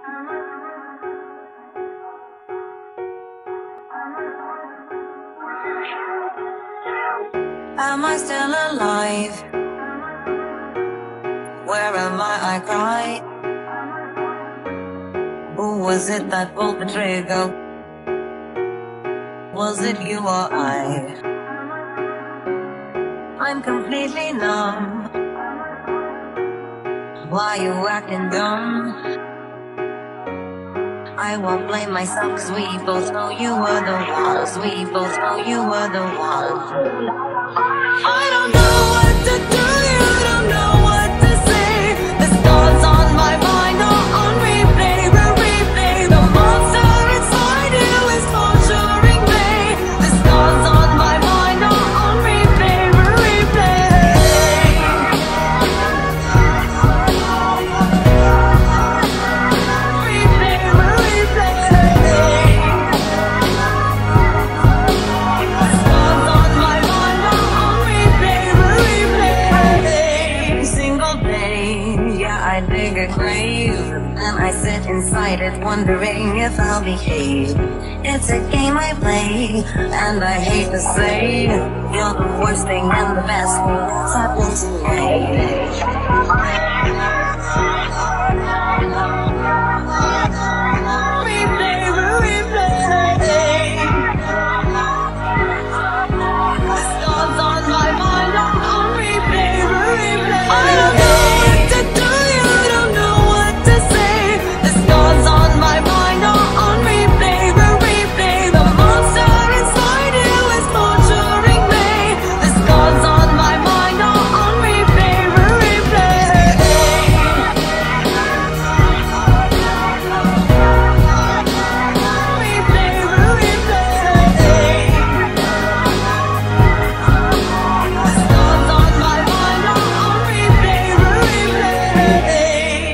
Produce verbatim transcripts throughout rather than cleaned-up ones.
Am I still alive? Where am I? I cried. Who was it that pulled the trigger? Was it you or I? I'm completely numb. Why you acting dumb? I won't blame myself, cause we both know you were the ones. We both know you were the ones. I don't know what to do, you don't know what to say. The thoughts on my mind are on replay, replay. The monster inside you is torturing me. The thoughts on my mind are on replay, replay. Replay, replay. The thoughts on my mind are on replay, replay. Single day, yeah, I dig a grave, and I sit inside it wondering if I'll behave. It's a game I play, and I hate to say, you're the worst thing and the best thing that's happened to me. Replay, replay. The stars on my mind are on replay, replay. I don't know what to do, you don't know what to say. The stars on my mind are on replay, replay. The monster inside you is torturing me. The stars on my mind are on replay, replay. Replay, replay. The stars on my mind are on replay, replay.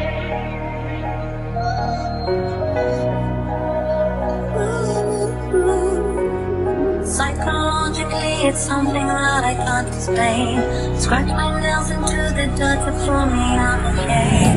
Psychologically, it's something that I can't explain. Scratch my nails into the dirt to pull me out of the game.